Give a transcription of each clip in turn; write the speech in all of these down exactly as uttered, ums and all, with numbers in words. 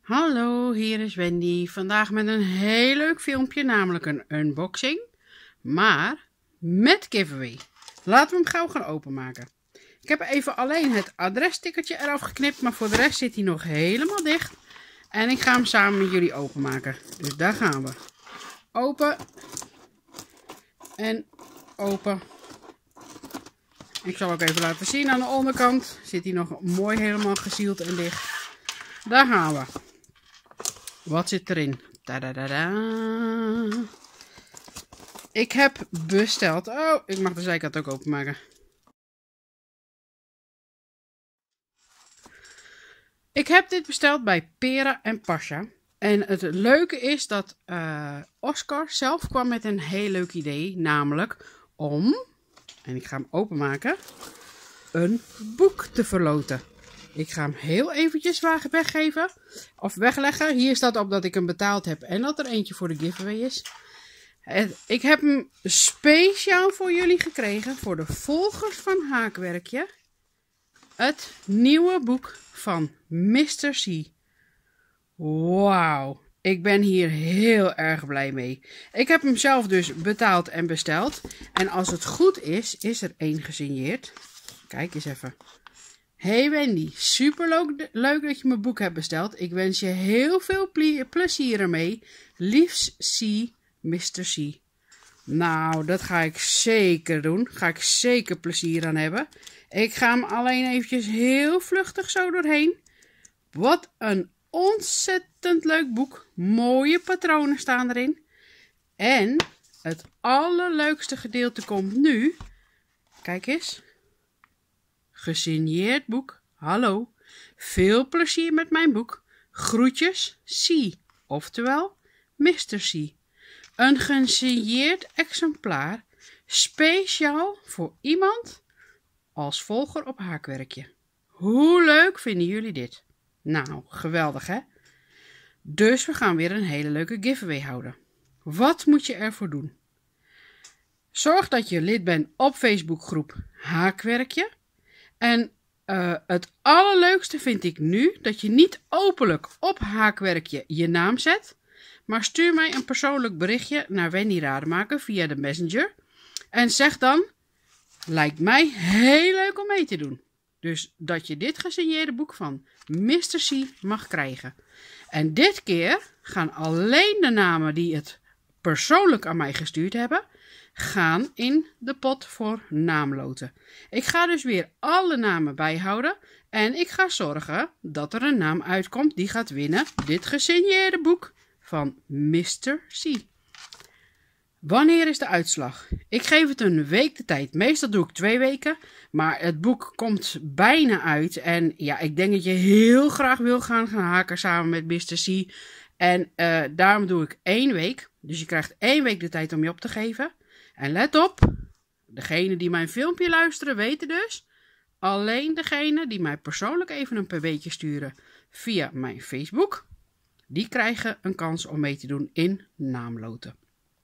Hallo, hier is Wendy. Vandaag met een heel leuk filmpje, namelijk een unboxing, maar met giveaway. Laten we hem gauw gaan openmaken. Ik heb even alleen het adresstickertje eraf geknipt, maar voor de rest zit hij nog helemaal dicht. En ik ga hem samen met jullie openmaken. Dus daar gaan we. Open. En open. Ik zal ook even laten zien aan de onderkant. Zit hij nog mooi helemaal gezield en dicht. Daar gaan we. Wat zit erin? Tadadada. Ik heb besteld. Oh, ik mag de zijkant ook openmaken. Ik heb dit besteld bij Pera en Pasha. En het leuke is dat uh, Oscar zelf kwam met een heel leuk idee. Namelijk om, en ik ga hem openmaken, een boek te verloten. Ik ga hem heel eventjes weggeven. Of wegleggen. Hier staat op dat ik hem betaald heb. En dat er eentje voor de giveaway is. Ik heb hem speciaal voor jullie gekregen. Voor de volgers van Haakwerkje. Het nieuwe boek van mister C. Wauw. Ik ben hier heel erg blij mee. Ik heb hem zelf dus betaald en besteld. En als het goed is, is er één gesigneerd. Kijk eens even. Hey Wendy, super leuk, leuk dat je mijn boek hebt besteld. Ik wens je heel veel plezier ermee. Liefs C, mister C. Nou, dat ga ik zeker doen. Ga ik zeker plezier aan hebben. Ik ga hem alleen eventjes heel vluchtig zo doorheen. Wat een ontzettend leuk boek. Mooie patronen staan erin. En het allerleukste gedeelte komt nu. Kijk eens. Gesigneerd boek. Hallo. Veel plezier met mijn boek. Groetjes C. Oftewel mister C. Een gesigneerd exemplaar. Speciaal voor iemand als volger op Haakwerkje. Hoe leuk vinden jullie dit? Nou, geweldig hè? Dus we gaan weer een hele leuke giveaway houden. Wat moet je ervoor doen? Zorg dat je lid bent op Facebookgroep Haakwerkje. En uh, het allerleukste vind ik nu dat je niet openlijk op Haakwerkje je naam zet. Maar stuur mij een persoonlijk berichtje naar Wendy Rademaker via de Messenger. En zeg dan, lijkt mij heel leuk om mee te doen. Dus dat je dit gesigneerde boek van mister C mag krijgen. En dit keer gaan alleen de namen die het persoonlijk aan mij gestuurd hebben, gaan in de pot voor naamloten. Ik ga dus weer alle namen bijhouden. En ik ga zorgen dat er een naam uitkomt die gaat winnen dit gesigneerde boek van mister C. Wanneer is de uitslag? Ik geef het een week de tijd. Meestal doe ik twee weken. Maar het boek komt bijna uit. En ja, ik denk dat je heel graag wil gaan, gaan haken samen met mister C. En uh, daarom doe ik één week. Dus je krijgt één week de tijd om je op te geven. En let op, degene die mijn filmpje luisteren weten dus, alleen degene die mij persoonlijk even een pb'tje sturen via mijn Facebook, die krijgen een kans om mee te doen in naamloten.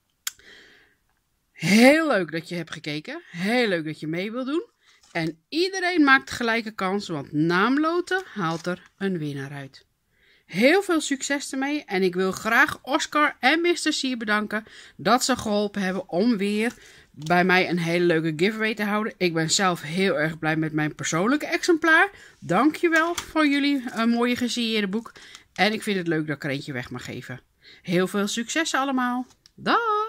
Heel leuk dat je hebt gekeken, heel leuk dat je mee wil doen. En iedereen maakt gelijke kans, want naamloten haalt er een winnaar uit. Heel veel succes ermee en ik wil graag Oscar en mister C bedanken dat ze geholpen hebben om weer bij mij een hele leuke giveaway te houden. Ik ben zelf heel erg blij met mijn persoonlijke exemplaar. Dankjewel voor jullie een mooie gesigneerde boek. En ik vind het leuk dat ik er eentje weg mag geven. Heel veel succes allemaal. Dag!